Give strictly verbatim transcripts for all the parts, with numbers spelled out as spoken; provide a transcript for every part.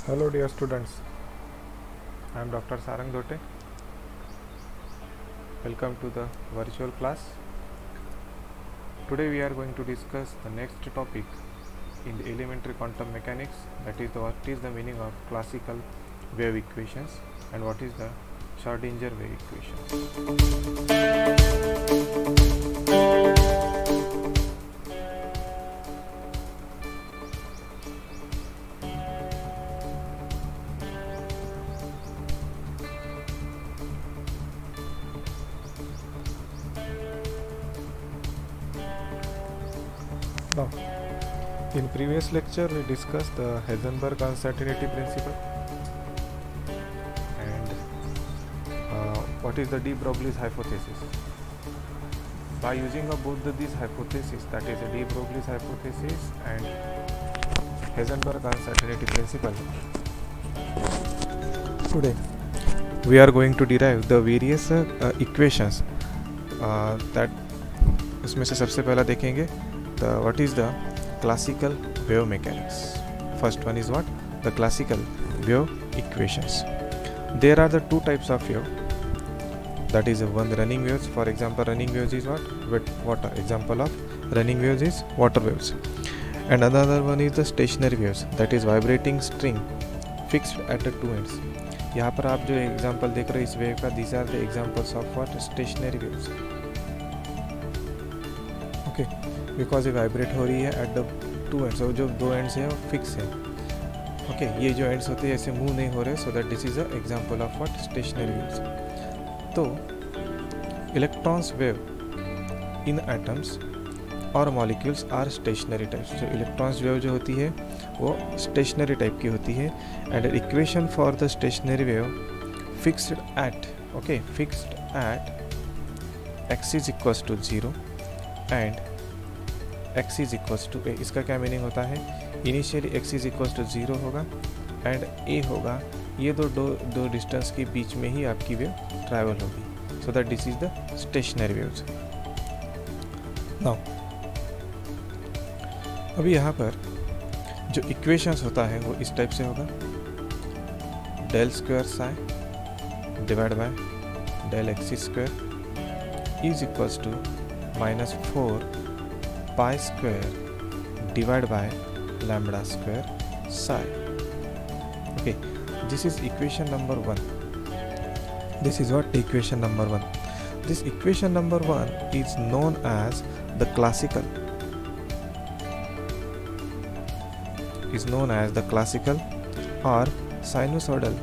Hello dear students, I am Doctor Sarang Dote. Welcome to the virtual class. Today we are going to discuss the next topic in the elementary quantum mechanics, that is the, what is the meaning of classical wave equations and what is the Schrödinger wave equation. Now, in previous lecture we discussed the Heisenberg uncertainty principle and uh, what is the de Broglie's hypothesis. By using of both the, these hypotheses, that is the de Broglie's hypothesis and Heisenberg uncertainty principle, today we are going to derive the various uh, uh, equations uh, that उसमें से सबसे पहला देखेंगे the what is the classical wave mechanics. First one is what? The classical wave equations. There are the two types of wave. That is one running waves. For example, running waves is what? With water. Example of running waves is water waves. And another one is the stationary waves. That is vibrating string fixed at the two ends. यहाँ पर आप जो example देख रहे हो इस wave का, these are the examples of what? Stationary waves. Okay, because ये वाइब्रेट हो रही है एट द टू एंड्स, और जो दो एंड्स हैं वो फिक्स है. ओके okay, ये जो एंड्स होते हैं ऐसे मूव नहीं हो रहे, so that this is a example of what? Stationary waves. तो इलेक्ट्रॉन्स वेव इन एटम्स और मॉलिक्यूल्स आर स्टेशनरी टाइप्स. जो इलेक्ट्रॉन्स वेव जो होती है वो स्टेशनरी टाइप की होती है. And equation for the stationary wave fixed at okay fixed at x is equals to zero and x is equals to a. इसका क्या मीनिंग होता है? Initially x is equals to zero होगा and a होगा. ये दो दो दो डिस्टेंस के बीच में ही आपकी वेव ट्रैवल होगी. So that this is the stationary waves. Now अभी यहाँ पर जो इक्वेशंस होता है वो इस टाइप से होगा. Del square psi divide by del x square is equals to minus four pi square divided by lambda square psi. Okay, this is equation number one. This is what? Equation number one. This equation number one is known as the classical is known as the classical or sinusoidal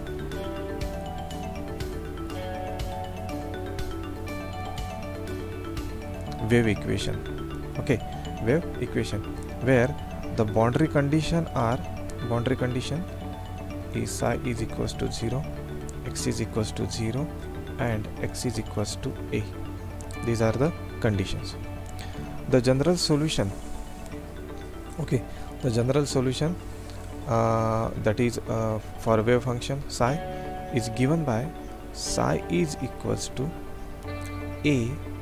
wave equation. Okay, wave equation where the boundary condition are boundary condition is psi is equals to zero, x is equals to zero and x is equals to a. These are the conditions. The general solution, okay, the general solution uh, that is uh, for wave function psi is given by psi is equals to a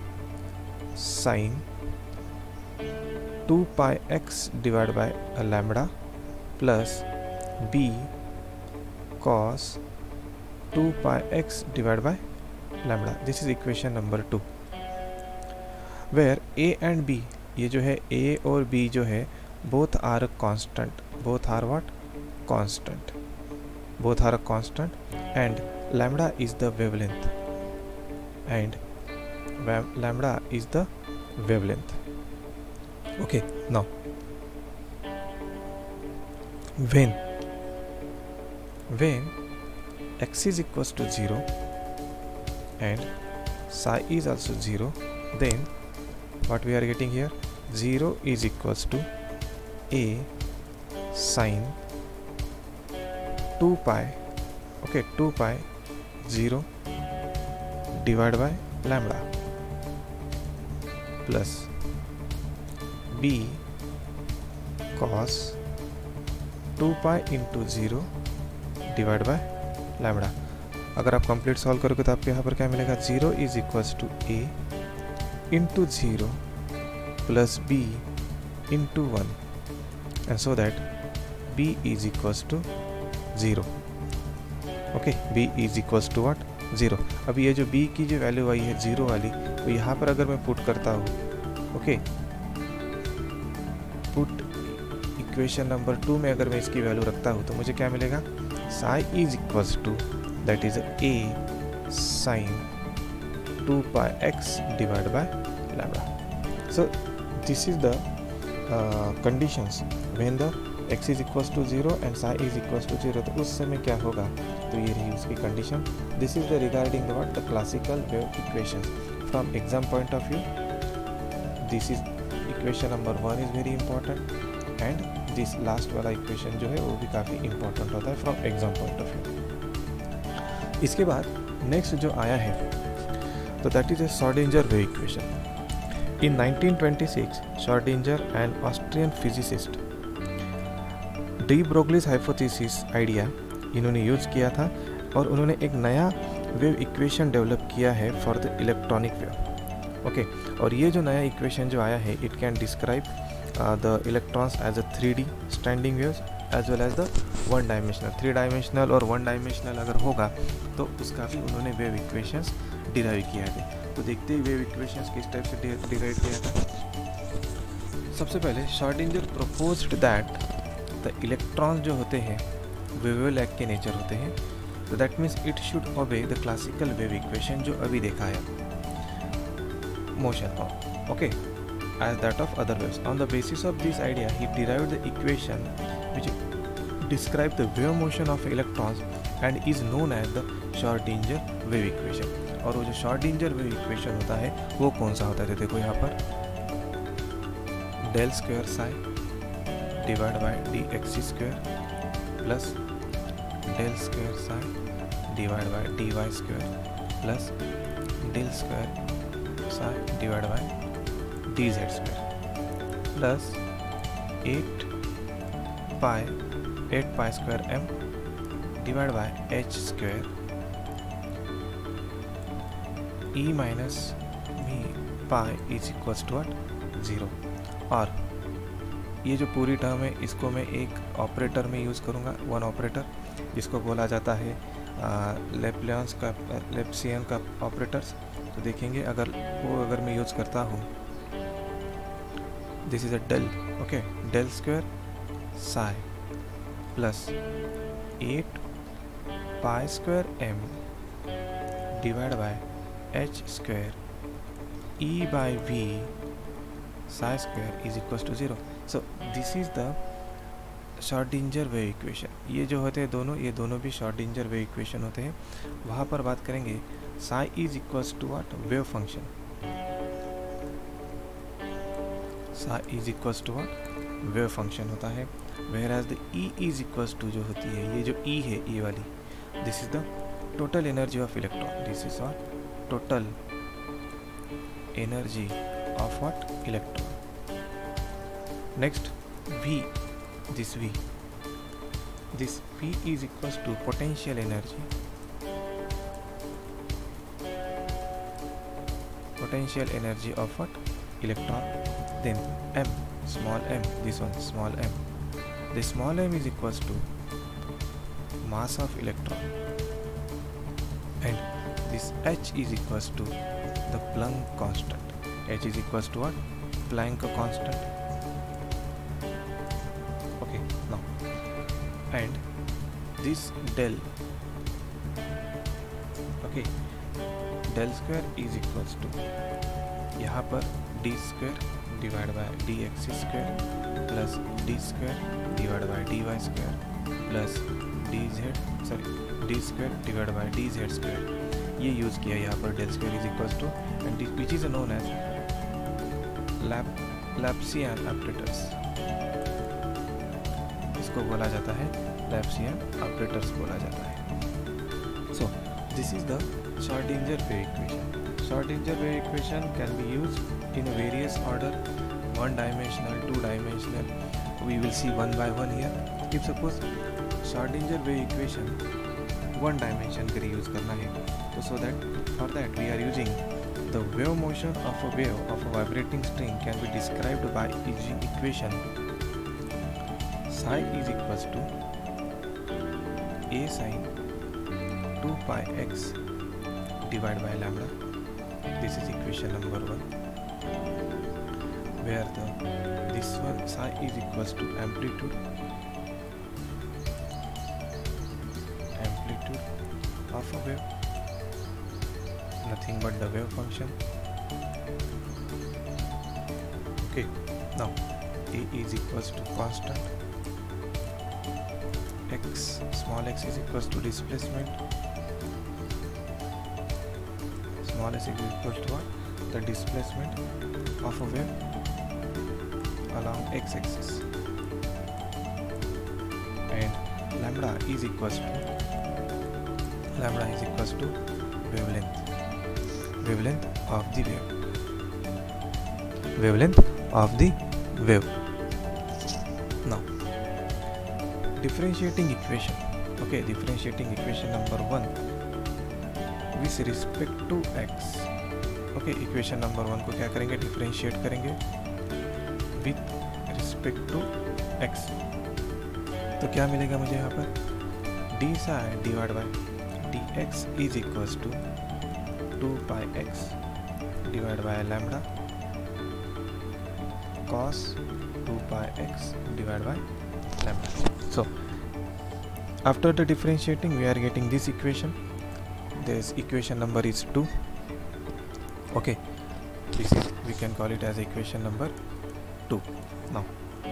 sine two pi x divided by a lambda plus b cos two pi x divided by lambda. This is equation number two where a and b, ये जो है a और b जो है both are constant, both are what? Constant, both are constant and lambda is the wavelength and lambda is the wavelength. Okay, now when when x is equals to zero and psi is also zero, then what we are getting here? Zero is equals to a sine two pi, okay, two pi zero divided by lambda plus b cos two pi into zero divide by lambda. अगर आप complete solve करोगे तो आपको यहाँ पर क्या मिलेगा? Zero is equals to a into zero plus b into one, and so that b is equals to zero. Okay, b is equals to what, zero. अब ये जो b की जो वैल्यू आई है ज़ीरो वाली, तो यहाँ पर अगर मैं पुट करता हूँ, okay, put equation number two में अगर मैं इसकी वैल्यू रखता हूँ तो मुझे क्या मिलेगा, psi is equals to that is a sine two pi x divide by lambda. So this is the conditions when the x is equals to zero and psi is equals to zero. तो उस समय क्या होगा, तो ये रही उसकी condition. This is the regarding the what, the classical wave equation from exam point of view. This is equation number one is very important and this last वाला इक्वेशन जो है वो भी काफ़ी इंपॉर्टेंट होता है from exam point of view. इसके बाद नेक्स्ट जो आया है तो that is a Schrodinger wave equation. In nineteen twenty six Schrodinger and Austrian physicist de Broglie's hypothesis idea इन्होंने यूज किया था और उन्होंने एक नया वेव इक्वेशन डेवलप किया है for the electronic wave. Okay, और ये जो नया इक्वेशन जो आया है it can describe the electrons as a three D standing waves as well as the one dimensional. Three dimensional और वन डायमेंशनल अगर होगा तो उसका भी उन्होंने वेव इक्वेशंस डिराइव किया है। तो देखते ही वेव इक्वेशंस किस टाइप से डिराइव किया था। सबसे पहले Schrodinger proposed that the electrons जो होते हैं वेवलेट के नेचर होते हैं, तो that means it should obey the classical wave equation जो अभी देखा है motion of, okay, as that of other waves. On the basis of this idea he derived the equation which describe the wave motion of electrons and is known as the Schrodinger wave equation. और वो जो Schrodinger wave equation होता है वो कौन सा होता है, देखो यहाँ पर del square psi divide by D x square plus del square psi divide by d Y square plus del square psi divide by d Z square plus eight pi eight pi square M divide by H square E minus V pi is equals to what, zero. और ये जो पूरी term है इसको मैं एक operator में use करूँगा, वन ऑपरेटर, जिसको बोला जाता है लेप्लियंस का लेप्सियन का ऑपरेटर्स। तो देखेंगे अगर वो अगर मैं यूज़ करता हूँ, this is a del, okay, del square psi plus eight pi square M divide by H square E by V psi square is equals to zero. So this is the Schrodinger wave equation. ये जो होते हैं दोनों, ये दोनों भी Schrodinger wave equation होते हैं। वहाँ पर बात करेंगे psi is equals to what, wave function. Psi is equals to what, wave function होता है। Whereas the E is equals to जो होती है, ये जो ई है, ये वाली, this is the total energy of electron. This is what, total energy of what, electron. Next, V, this V, this P is equals to potential energy, potential energy of what, electron. Then M, small m, this one small m, the small m is equals to mass of electron, and this H is equals to the Planck constant. H is equals to what, Planck constant. And this del, okay, del square is equals to यहाँ पर d square divided by dx square plus d square divided by dy square plus dz, sorry, d square divided by dz square, ये use किया यहाँ पर del square is equals to, and this, which is known as Lap Laplacian operators। इसको बोला जाता है लैप्सियन operators बोला जाता है। So this is the Schrodinger wave equation. Schrodinger wave equation can be used in various order, one dimensional, two dimensional. We will see one by one here. If suppose Schrodinger wave equation one dimension के लिए use करना है, तो so that for that we are using the wave motion of a wave of a vibrating string can be described by using equation psi is equals to a sin two pi x divided by lambda. This is equation number one, where the this one psi is equals to amplitude amplitude of a wave, nothing but the wave function. Okay, now a is equals to constant, x small x is equals to displacement, small s is equals to what? The displacement of a wave along x-axis, and lambda is equals to lambda is equals to wavelength wavelength of the wave wavelength of the wave. Now differentiating equation. Okay, differentiating equation number one with respect to x. Okay, equation number one को क्या करेंगे? Differentiate करेंगे with respect to x. तो क्या मिलेगा मुझे यहाँ पर? D psi divide by D x is equals to two pi x divide by lambda cos two pi x divided by lambda. So after the differentiating we are getting this equation. This equation number is two. Okay, this is, we can call it as equation number two. Now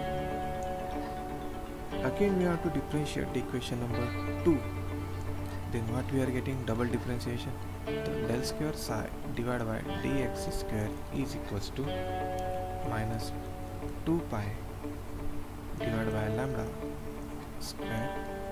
again we have to differentiate the equation number two. Then what we are getting? Double differentiation. So del square psi divided by dx square is equals to minus two pi divided by lambda square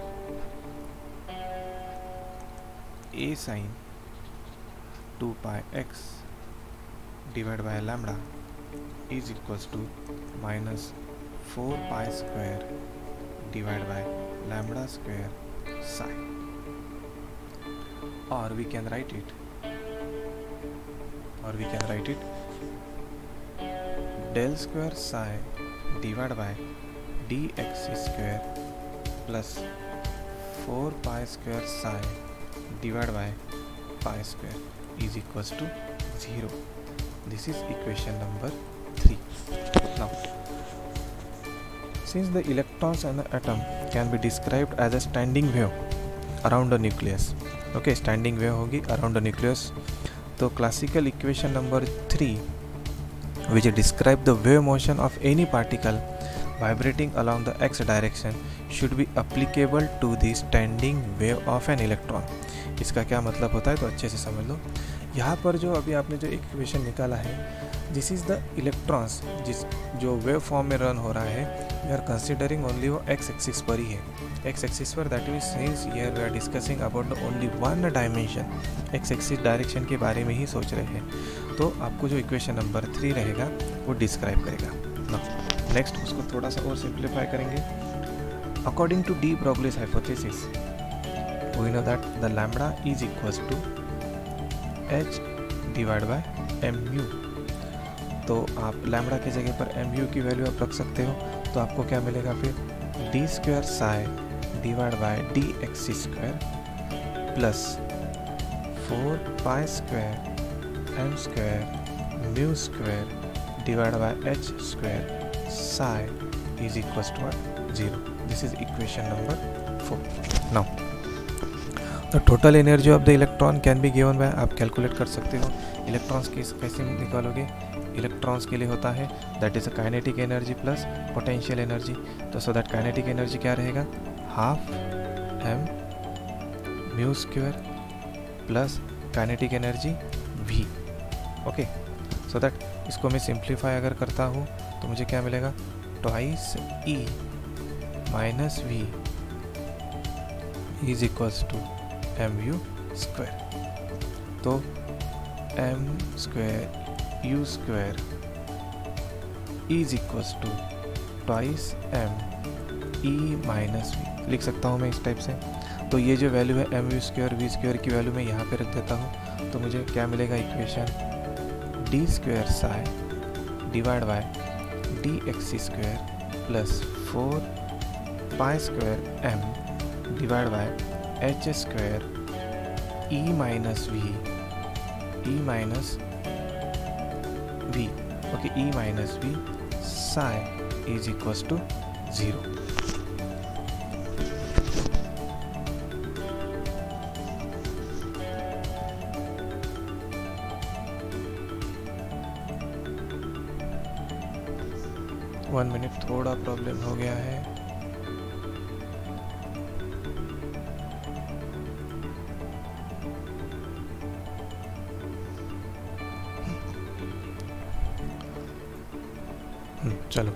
a sin two pi x divided by lambda is equals to minus four pi square divided by lambda square psi, or we can write it or we can write it del square psi divided by dx square plus four pi square psi divided by pi square is equals to zero. This is equation number three. Now since the electrons and the atom can be described as a standing wave around the nucleus, okay, standing wave होगी around the nucleus, तो classical equation number three, which describe the wave motion of any particle vibrating along the x direction, should be applicable to the standing wave of an electron. इसका क्या मतलब होता है तो अच्छे से समझ लो. यहाँ पर जो अभी आपने जो इक्वेशन निकाला है, दिस इज़ द इलेक्ट्रॉन्स जिस जो वेव फॉर्म में रन हो रहा है, वी आर कंसिडरिंग ओनली वो एक्स एक्सिस पर ही है. एक्स एक्सिस पर, that means since here we are discussing about the only one dimension, x axis direction के बारे में ही सोच रहे हैं. तो आपको जो इक्वेशन नंबर थ्री रहेगा वो डिस्क्राइब करेगा. ना नेक्स्ट उसको थोड़ा सा और सिंप्लीफाई करेंगे. According to de Broglie's hypothesis we know that the lambda is equals to h divide by m u. तो आप लैम्बडा की जगह पर एम यू की वैल्यू आप रख सकते हो. तो आपको क्या मिलेगा फिर? D square psi divide by D x square plus four pi square m square mu square divide by H square psi is equals to zero. This is equation number four. Now the total energy of the electron can be given by, आप calculate कर सकते हो. Electrons की कैसे निकालोगे? Electrons के लिए होता है that is a kinetic energy plus potential energy. तो सो दैट काइनेटिक एनर्जी क्या रहेगा? Half m mu square plus kinetic energy V. Okay, so that इसको मैं सिंप्लीफाई अगर करता हूँ तो मुझे क्या मिलेगा? Twice E minus V is equals to M U square. तो M square U square is equals to twice M E minus V लिख सकता हूँ मैं इस टाइप से. तो ये जो वैल्यू है M U square V square की वैल्यू मैं यहाँ पे रख देता हूँ. तो मुझे क्या मिलेगा? Equation D square psi divide by D x square plus four pi square M divide by H square E minus V E minus V okay E minus V psi is equals to zero. One minute, थोड़ा problem हो गया है। चलो,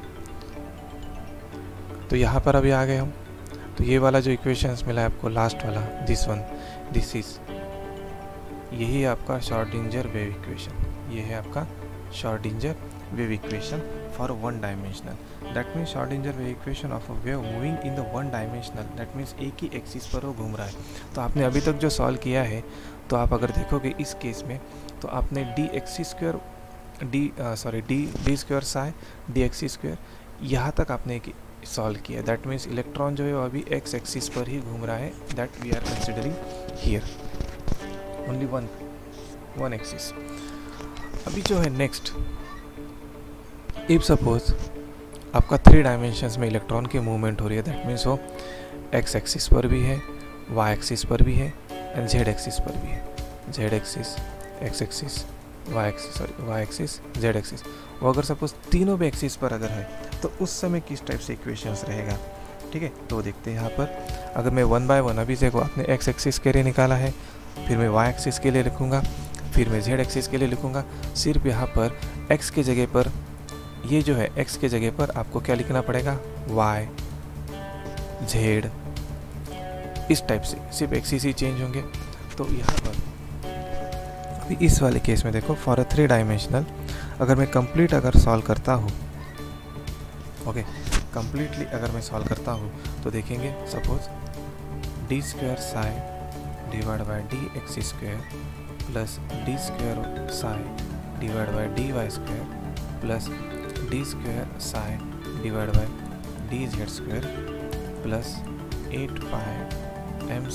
तो यहाँ पर अभी आ गए हम। तो ये वाला जो इक्वेशंस मिला है आपको, लास्ट वाला, दिस वन, दिस इज, यही आपका शॉर्डिंजर वेव इक्वेशन। ये है आपका Schrodinger wave equation for one dimensional. That means Schrodinger wave equation of a wave moving in the one dimensional. That means एक ही एक्सिस पर वो घूम रहा है। तो आपने अभी तक जो सॉल्व किया है, तो आप अगर देखोगे इस केस में, तो आपने D X square D sorry D D square psi D X square यहाँ तक आपने सॉल्व किया। दैट मीन्स इलेक्ट्रॉन जो है वो अभी एक्स एक्सिस पर ही घूम रहा है। That we are considering here only one one axis. अभी जो है नेक्स्ट, इफ सपोज आपका थ्री डायमेंशंस में इलेक्ट्रॉन की मूवमेंट हो रही है, दैट मीन्स वो एक्स एक्सिस पर भी है, वाई एक्सिस पर भी है एंड जेड एक्सिस पर भी है। Z axis, X axis, Y axis, sorry Y axis, Z axis. वो अगर सपोज तीनों भी एक्सिस पर अगर है, तो उस समय किस टाइप से इक्वेशंस रहेगा। ठीक है, तो देखते हैं यहाँ पर। अगर मैं वन बाय वन, अभी देखो आपने एक्स एक्सिस के लिए निकाला है, फिर मैं वाई एक्सिस के लिए लिखूँगा, फिर मैं जेड एक्सिस के लिए लिखूँगा। सिर्फ यहाँ पर एक्स के जगह पर, ये जो है एक्स के जगह पर आपको क्या लिखना पड़ेगा, वाई, जेड, इस टाइप से सिर्फ एक्सिस ही चेंज होंगे। तो यहाँ पर अभी इस वाले केस में देखो, फॉर अ थ्री डायमेंशनल, अगर मैं कंप्लीट अगर सॉल्व करता हूँ, ओके कंप्लीटली अगर मैं सॉल्व करता हूँ, तो देखेंगे suppose D square psi divide by D x square plus D square psi divide by D Y square plus D square psi divide by D Z square plus eight pi M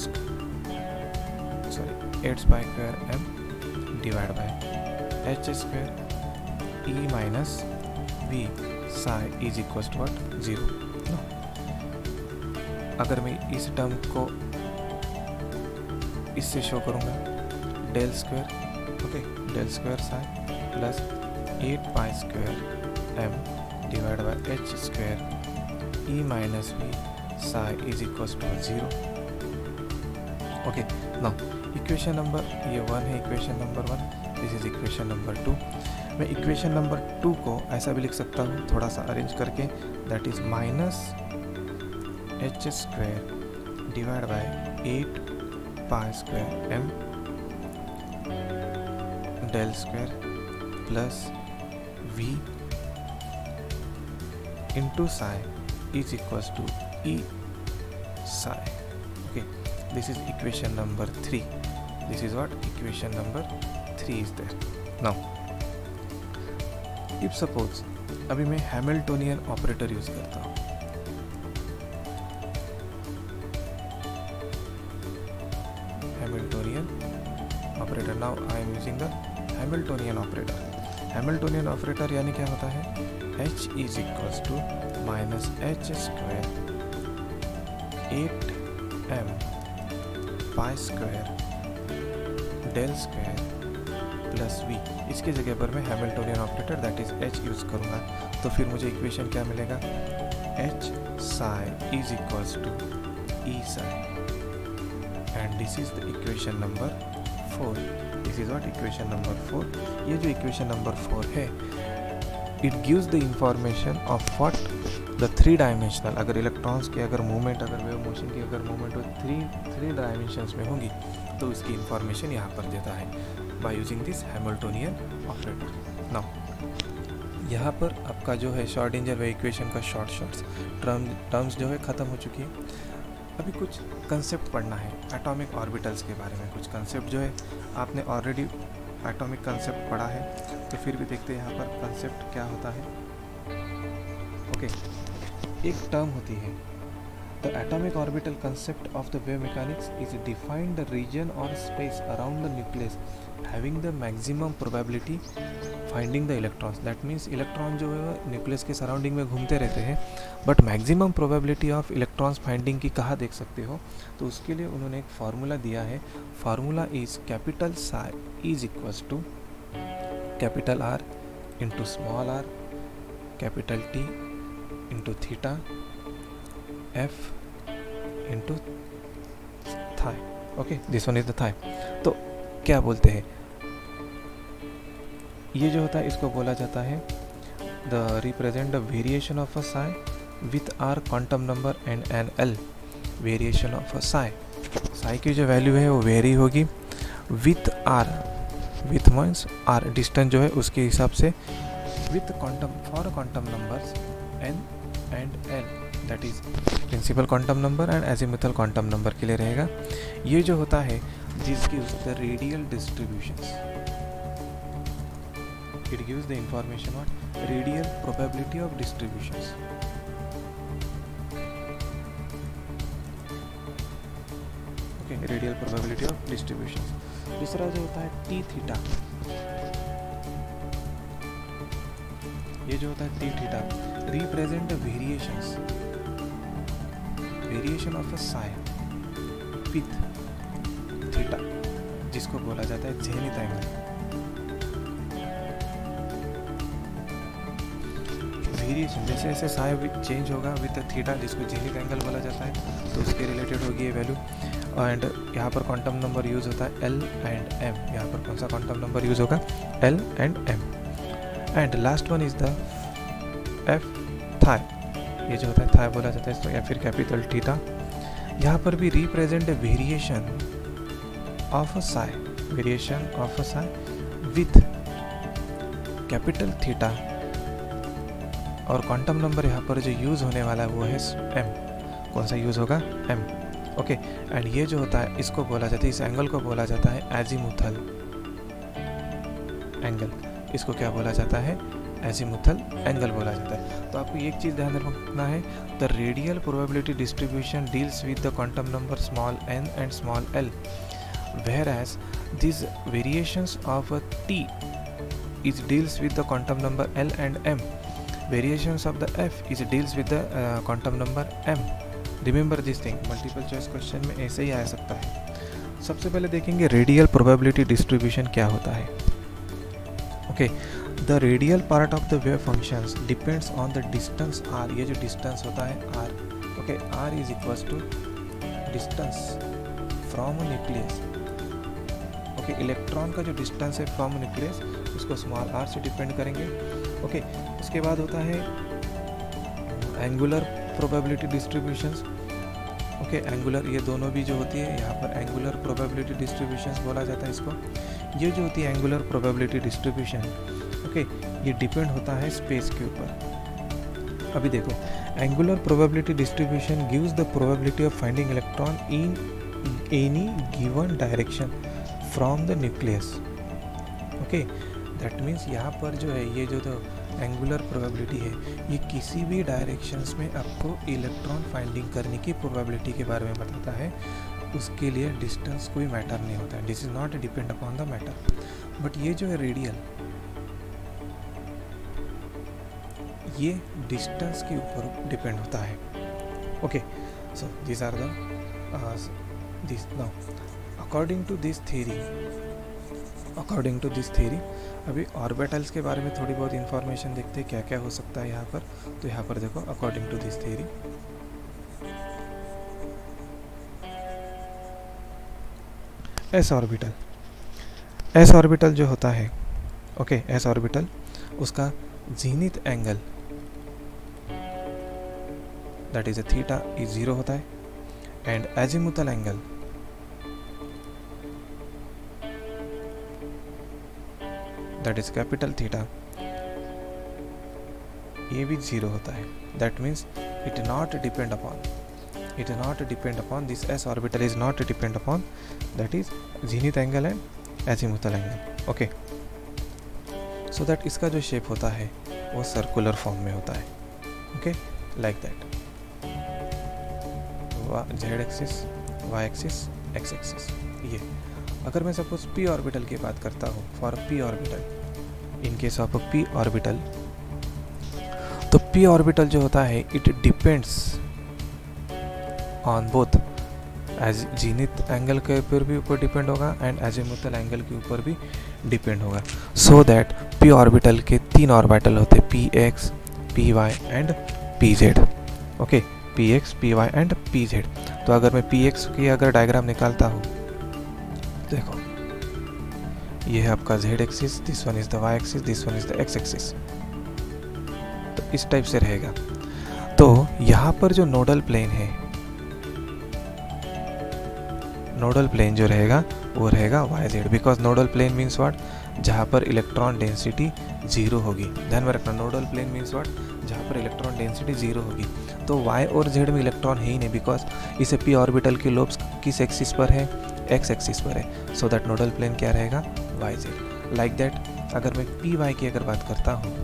sorry eight pi square M divide by H square E minus V psi is equal to what, zero. अगर मैं इस term को इससे show करूँगा, del square, okay del square psi plus eight pi square M divide by H square E minus V psi is equal to zero. Okay, now equation number ये one है, equation number one, this is equation number two. मैं equation number two को ऐसा भी लिख सकता हूँ, थोड़ा सा अरेंज करके, that is minus H square divide by eight pi square M del square plus V into psi is equals to E psi. Okay, this is equation number three. This is what equation number three is there. Now if suppose अभी मैं Hamiltonian operator use करता हूँ, Hamiltonian operator, now I am using the Hamiltonian operator. Hamiltonian operator यानी क्या होता है, h is equals to minus H square eight M pi square del square plus V. इसके जगह पर मैं Hamiltonian operator that is H use करूँगा। तो फिर मुझे इक्वेशन क्या मिलेगा, H psi is equals to E psi and this is the equation number four. This is what equation number four. ये जो इक्वेशन नंबर फोर है, it gives the information of what the three dimensional. अगर electrons की अगर movement, अगर wave motion की अगर movement हो थ्री थ्री डायमेंशंस में होगी, तो इसकी इंफॉर्मेशन यहाँ पर देता है by using this Hamiltonian operator. Now यहाँ पर आपका जो है शॉर्डिंजर वेव इक्वेशन का शॉर्ट शॉर्ट्स टर्म टर्म्स जो है ख़त्म हो चुकी है। अभी कुछ कंसेप्ट पढ़ना है एटॉमिक ऑर्बिटल्स के बारे में। कुछ कंसेप्ट जो है आपने ऑलरेडी एटॉमिक कंसेप्ट पढ़ा है, तो फिर भी देखते हैं यहाँ पर कंसेप्ट क्या होता है। ओके, एक टर्म होती है The atomic orbital concept of the wave mechanics is defined the region or space around the nucleus having the maximum probability finding the electrons. That means electron जो है न्यूक्लियस के surrounding में घूमते रहते हैं, but maximum probability of electrons finding की कहाँ देख सकते हो, तो उसके लिए उन्होंने एक फार्मूला दिया है. Formula is capital psi is equals to capital R into small R capital T into theta F into थाई. Okay, this one is the थाई. तो क्या बोलते हैं, ये जो होता है इसको बोला जाता है the represent the variation of a psi with R quantum number and N L. Variation of a psi, psi की जो वैल्यू है वो वेरी होगी with R, with means R distance जो है उसके हिसाब से, with quantum for quantum numbers N and L, that is principal quantum number and azimuthal quantum number के लिए रहेगा. ये जो होता है this gives the radial distributions, it gives the information on radial probability of distributions. Okay, radial probability of distributions. दूसरा जो होता है टी थीटा, ये जो होता है T theta represent the variations, variation of a psi with theta, जिसको बोला जाता है जेनिथ एंगल. वेरिएशन जैसे जैसे साई चेंज होगा विथ थीटा, जिसको जेनिथ एंगल बोला जाता है, तो उसके रिलेटेड होगी ये वैल्यू. एंड यहाँ पर क्वांटम नंबर यूज होता है एल एंड एम. यहाँ पर कौन सा क्वांटम नंबर यूज होगा, L and M. And last one is the F थाई, ये जो होता है थाई बोला जाता है इसको, या फिर कैपिटल थीटा. यहाँ पर भी represent variation of a psi, variation of a psi with capital theta, और क्वांटम नंबर यहाँ पर जो यूज होने वाला है वो है एम. कौन सा यूज होगा, एम. ओके, एंड ये जो होता है इसको बोला जाता है, इस एंगल को बोला जाता है एजीमुथल एंगल. इसको क्या बोला जाता है, एजीमुथल एंगल बोला जाता है. तो आपको एक चीज़ ध्यान रखना है, the radial probability distribution deals with the quantum number small N and small L, whereas this variations of a T is deals with the quantum number L and M. Variations of the F is deals with the quantum number M. Remember this thing, multiple choice question में ऐसे ही आ सकता है. सबसे पहले देखेंगे radial probability distribution क्या होता है. Okay, the radial part of the wave functions depends on the distance r. ये जो डिस्टेंस होता है r, okay, r is equals to distance from nucleus. Okay, electron का जो डिस्टेंस है फ्रॉम न्यूक्लियस उसको स्मॉल आर से डिपेंड करेंगे. ओके okay, उसके बाद होता है angular probability distributions. Okay, angular ये दोनों भी जो होती है यहाँ पर एंगुलर प्रोबेबिलिटी डिस्ट्रीब्यूशंस बोला जाता है इसको. ये जो होती है एंगुलर प्रोबेबिलिटी डिस्ट्रीब्यूशन, ओके, ये डिपेंड होता है स्पेस के ऊपर. अभी देखो, angular probability distribution gives the probability of finding electron in any given direction from the nucleus. Okay, that means यहाँ पर जो है ये जो तो एंगुलर प्रोबेबिलिटी है, ये किसी भी डायरेक्शंस में आपको इलेक्ट्रॉन फाइंडिंग करने की प्रोबेबिलिटी के बारे में बताता है. उसके लिए डिस्टेंस कोई मैटर नहीं होता है, this is not depend upon the matter. But ये जो है रेडियल, ये डिस्टेंस के ऊपर डिपेंड होता है. Okay, so this are the this now according to this theory, according to this theory अभी ऑर्बिटल्स के बारे में थोड़ी बहुत इंफॉर्मेशन देखते हैं क्या क्या हो सकता है यहाँ पर. तो यहाँ पर देखो, according to this theory S orbital, S orbital जो होता है, ओके, एस ऑर्बिटल उसका zenith angle that is a theta is zero होता है, and azimuthal angle that is capital theta, ये भी जीरो होता है. That means it not depend upon, it is not depend upon this s orbital is not depend upon that is zenith angle and azimuthal angle. okay, so that इसका जो shape होता है वो circular form में होता है. okay, like that. Z axis, Y axis, X axis. ये अगर मैं सपोज पी ऑर्बिटल की बात करता हूँ, for P orbital, in case of P orbital, तो पी ऑर्बिटल जो होता है it depends on both, as zenith angle के ऊपर भी ऊपर डिपेंड होगा एंड एजीमुथल एंगल के ऊपर भी डिपेंड होगा। सो दैट पी ऑर्बिटल के तीन ऑर्बिटल होते हैं, P X, P Y and P Z. Okay, P X, P Y and P Z. तो अगर मैं पी एक्स की अगर डायग्राम निकालता हूँ, देखो ये है आपका Z axis, this one is the Y axis, this one is the X axis. तो इस टाइप से रहेगा। तो यहाँ पर जो नोडल प्लेन है, नोडल प्लेन जो रहेगा वो रहेगा Y Z, because nodal plane means what, जहाँ पर इलेक्ट्रॉन डेंसिटी जीरो होगी। ध्यान में रखना, नोडल प्लेन मीन्स व्हाट, जहाँ पर इलेक्ट्रॉन डेंसिटी जीरो होगी। तो वाई और जेड में इलेक्ट्रॉन है ही नहीं, बिकॉज इसे पी ऑर्बिटल की लोब्स किस एक्सिस पर है, एक्स एक्सिस पर है। सो दैट नोडल प्लेन क्या रहेगा, वाई जेड। लाइक दैट अगर मैं पी वाई की अगर बात करता हूँ,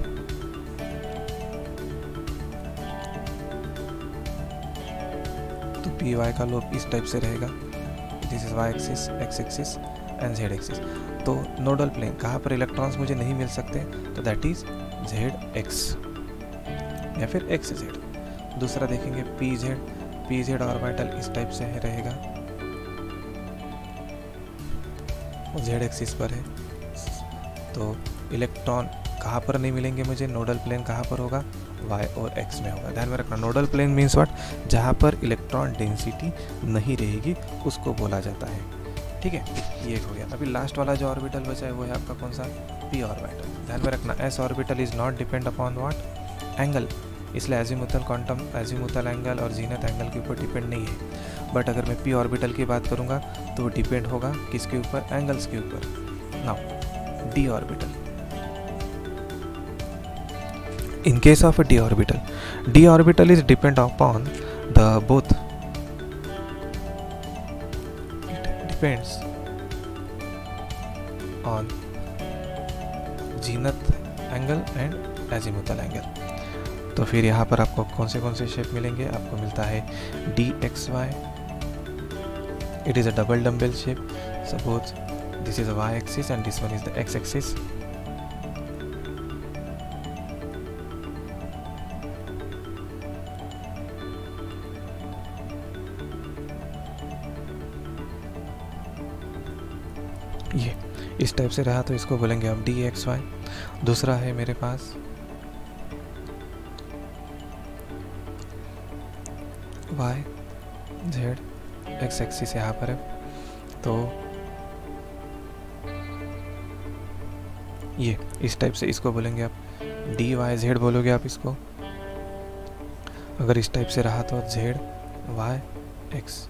तो पी वाई का लोब इस टाइप से रहेगा, this is Y axis, X axis and Z axis. तो नोडल प्लेन कहाँ पर इलेक्ट्रॉन्स मुझे नहीं मिल सकते, तो दैट इज जेड एक्स या फिर एक्स जेड। दूसरा देखेंगे P Z, P Z orbital इस टाइप से है रहेगा, जेड एक्सिस पर है। तो इलेक्ट्रॉन कहाँ पर नहीं मिलेंगे मुझे, नोडल प्लेन कहाँ पर होगा, वाई और एक्स में होगा। ध्यान में रखना, नोडल प्लेन मीन्स व्हाट, जहाँ पर इलेक्ट्रॉन डेंसिटी नहीं रहेगी उसको बोला जाता है। ठीक है, ये एक हो गया। अभी लास्ट वाला जो ऑर्बिटल बचा है वो है आपका कौन सा, पी ऑर्बिटल। ध्यान में रखना, S orbital is not depend upon what, angle, इसलिए एजीमुथल क्वांटम एजीमुथल एंगल और जीनथ एंगल के ऊपर डिपेंड नहीं है। बट अगर मैं पी ऑर्बिटल की बात करूँगा तो वो डिपेंड होगा किसके ऊपर, एंगल्स के ऊपर। Now D orbital, in case of a d orbital, d orbital is depend upon the both, it depends on zenith angle and azimuthal angle। तो फिर यहाँ पर आपको कौन से कौन से शेप मिलेंगे, आपको मिलता है D X Y, it is a double dumbbell shape, suppose this is a Y axis and this one is the X axis. ये इस टाइप से रहा तो इसको बोलेंगे हम डी एक्स वाई। दूसरा है मेरे पास वाई जेड, एक्स एक्सिस यहाँ पर है, तो ये इस टाइप से इसको बोलेंगे आप डी वाई जेड बोलोगे आप इसको। अगर इस टाइप से रहा तो जेड वाई एक्स,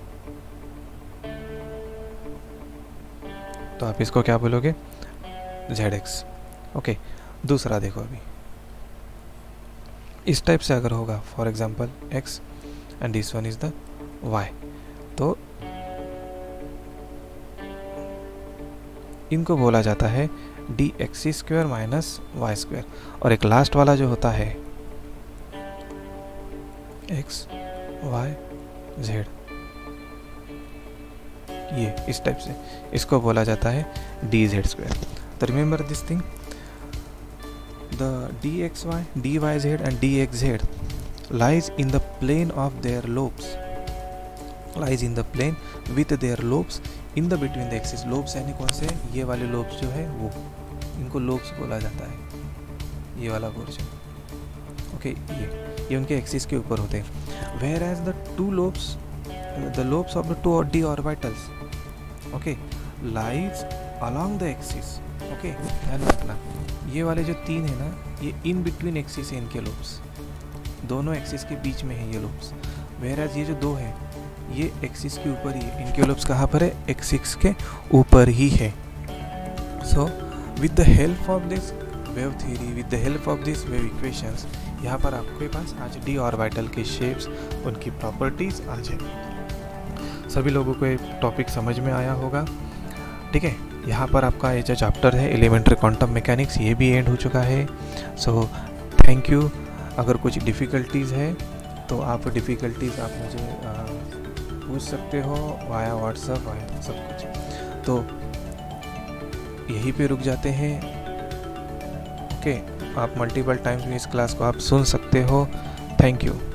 तो आप इसको क्या बोलोगे, जेड एक्स। ओके, दूसरा देखो, अभी इस टाइप से अगर होगा, for example X and this one is the Y, तो इनको बोला जाता है D x square minus Y square. और एक लास्ट वाला जो होता है एक्स वाई जेड, ये इस टाइप से, इसको बोला जाता है डी जेड स्क्वायर। तो remember this thing, the D X Y, D Y Z and D X Z lies in the plane of their lobes, lies in the plane with their lobes in the between the axis। lobes यानी कौन से, ये वाले lobes जो है वो, इनको lobes बोला जाता है, ये वाला पोर्शन। ओके, ये ये उनके एक्सिस के ऊपर होते हैं। whereas the two lobes, the lobes of the two d orbitals, okay, lies along the axis। Okay, ध्यान रखना, ये वाले जो तीन है ना, ये इन बिटवीन एक्सिस है, इनके लोब्स दोनों एक्सिस के बीच में है ये लोब्स। whereas ये जो दो है ये एक्सिस के ऊपर ही है, इनके लोब्स कहाँ पर है, एक्सिस के ऊपर ही है। So with the help of this wave theory, with the help of this wave equations, यहाँ पर आपके पास आज डी ऑर्बिटल के शेप्स, उनकी प्रॉपर्टीज आ जाए। सभी लोगों को ये टॉपिक समझ में आया होगा। ठीक है, यहाँ पर आपका ये जो चैप्टर है एलिमेंट्री क्वांटम मैकेनिक्स, ये भी एंड हो चुका है। So thank you. अगर कुछ डिफ़िकल्टीज़ है तो आप डिफ़िकल्टीज़ आप मुझे पूछ सकते हो वाया व्हाट्सएप वाया सब कुछ। तो यहीं पे रुक जाते हैं। ओके, आप मल्टीपल टाइम्स इस क्लास को आप सुन सकते हो। Thank you.